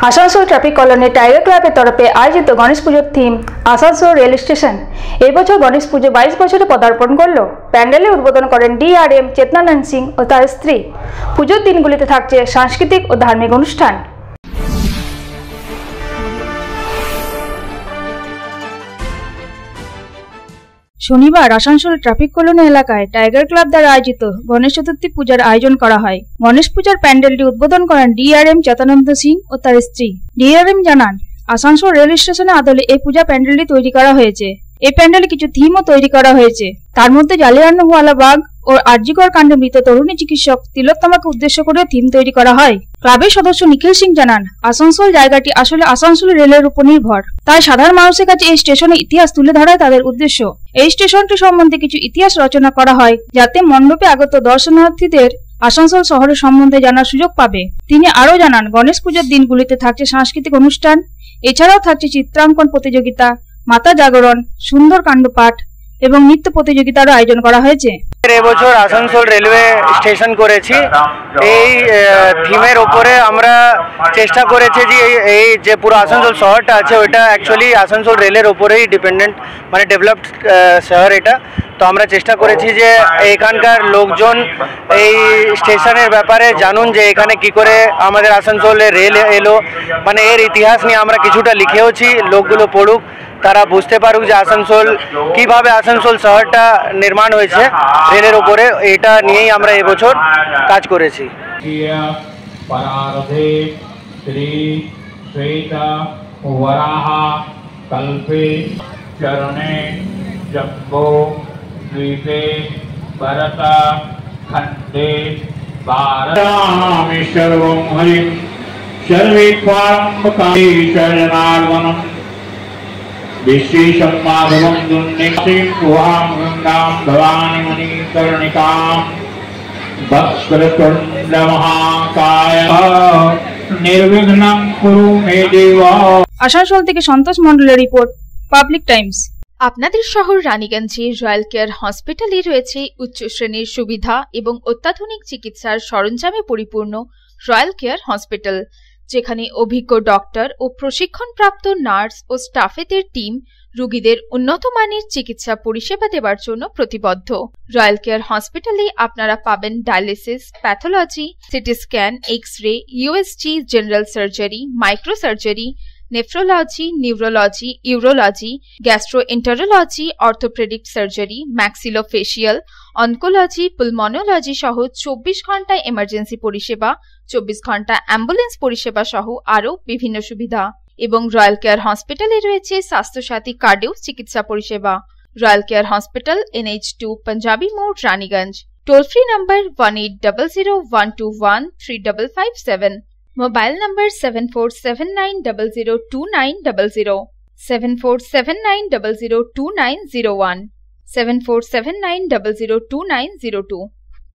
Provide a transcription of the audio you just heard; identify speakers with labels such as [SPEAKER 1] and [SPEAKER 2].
[SPEAKER 1] Asansol traffic colony tiger ক্লাবের তরফে আয়োজিত গণেশ পুজোর থিম আসানসোল রেল স্টেশন। এবছর গণেশ পুজো 22 বছরে পদার্পণ করল। প্যান্ডেলে উদ্বোধন করেন ডিআরএম চেতনানন্দ সিং ও তার স্ত্রী। পুজোর দিনগুলিতে থাকছে সাংস্কৃতিক ও ধার্মিক অনুষ্ঠান। শনিবার আসানসোল ট্রাফিক কলোনি এলাকায় টাইগার ক্লাব দ্বারা আয়োজিত গণেশ চতুর্থী পূজার আয়োজন করা হয়। গণেশ পূজার প্যান্ডেলটি উদ্বোধন করেন ডিআরএম চেতনানন্দ সিং ও তার স্ত্রী। ডিআরএম জানান, আসানসোল রেল স্টেশনের আদলে এই পূজা প্যান্ডেলটি তৈরি করা হয়েছে। এই প্যান্ডেলে কিছু থিমও তৈরি করা হয়েছে। তার মধ্যে জালিয়ানওয়ালা বাগ ও আরজিকর কাণ্ডে মৃত তরুণী চিকিৎসক তিলোত্তমাকে উদ্দেশ্য করে থিম তৈরি করা হয়। ক্লাবের সদস্য নিখিল সিং জানান, আসানসোল জায়গাটি আসলে আসানসোল রেলের উপর নির্ভর, তাই সাধারণ মানুষের কাছে এই স্টেশনের ইতিহাস তুলে ধরাই তাদের উদ্দেশ্য। এই স্টেশনটি সম্বন্ধে কিছু ইতিহাস রচনা করা হয়, যাতে মণ্ডপে আগত দর্শনার্থীদের আসানসোল শহরের সম্বন্ধে জানার সুযোগ পাবে। তিনি আরও জানান, গণেশ পুজোর দিনগুলিতে থাকছে সাংস্কৃতিক অনুষ্ঠান, এছাড়াও থাকছে চিত্রাঙ্কন প্রতিযোগিতা, মাতা জাগরণ, সুন্দর কাণ্ডপাঠ এবং নৃত্য প্রতিযোগিতারও আয়োজন করা হয়েছে।
[SPEAKER 2] এবছর আসানসোল রেলওয়ে স্টেশন করেছি। এই থিমের ওপরে আমরা চেষ্টা করেছি যে এই যে পুরো আসানসোল শহরটা আছে ওইটা অ্যাকচুয়ালি আসানসোল রেলের ওপরেই ডিপেন্ডেন্ট, মানে ডেভেলপড শহর এটা। তো আমরা চেষ্টা করেছি যে এখানকার লোকজন এই স্টেশনের ব্যাপারে জানুন, যে এখানে কি করে আমাদের আসানসোলে রেল এলো, মানে এর ইতিহাস নিয়ে আমরা কিছুটা লিখেওছি। লোকগুলো পড়ুক, তারা বুঝতে পারুক যে আসানসোল কিভাবে আসানসোল শহরটা নির্মাণ হয়েছে রেলের উপরে। এটা নিয়েই আমরা এবছর কাজ করেছি।
[SPEAKER 3] विशेषं माधवं दुर्निक्षिं गुहां गंगां भवानी मणिकर्णिकां वक्रतुण्डमहाकाय निर्विघ्नं कुरु मे देव।
[SPEAKER 1] আসানসোল থেকে সন্তোষ মণ্ডলের রিপোর্ট, পাবলিক টাইমস।
[SPEAKER 4] আপনাদের শহর রানীগঞ্জে রয়্যাল কেয়ার হসপিটালে রয়েছে উচ্চ শ্রেণীর সুবিধা এবং অত্যাধুনিক চিকিৎসার সরঞ্জামে পরিপূর্ণ রয়্যাল কেয়ার হসপিটাল, যেখানে অভিজ্ঞ ডক্টর ও প্রশিক্ষণপ্রাপ্ত নার্স ও স্টাফেদের টিম রোগীদের উন্নত মানের চিকিৎসা পরিষেবা দেওয়ার জন্য প্রতিবদ্ধ। রয়্যাল কেয়ার হসপিটালে আপনারা পাবেন dialysis, pathology, CT scan, X-ray, USG, general surgery, micro surgery, nephrology, neurology, urology, gastroenterology, orthopaedic surgery, maxillofacial, oncology, pulmonology সহ 24 ঘন্টা এমার্জেন্সি পরিষেবা, 24 ঘন্টা অ্যাম্বুলেন্স পরিষেবা সহ আরও বিভিন্ন সুবিধা। এবং রয়্যাল কেয়ার হসপিটালে রয়েছে স্বাস্থ্যসাথী কার্ডেও চিকিৎসা পরিষেবা। Royal care hospital, NH2 Punjabi মোড়, Raniganj. Toll free number 1800-121-3557। Mobile number 7479002900, 7479002901, 7479002902।